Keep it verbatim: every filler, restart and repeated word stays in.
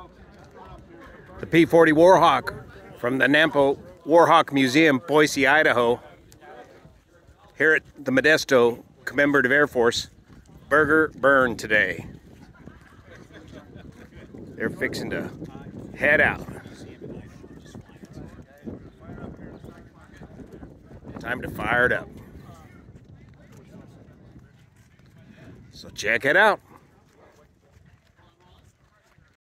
The P forty Warhawk from the Nampa Warhawk Museum, Boise, Idaho. Here at the Modesto Commemorative Air Force, burger burn today. They're fixing to head out. Time to fire it up. So check it out.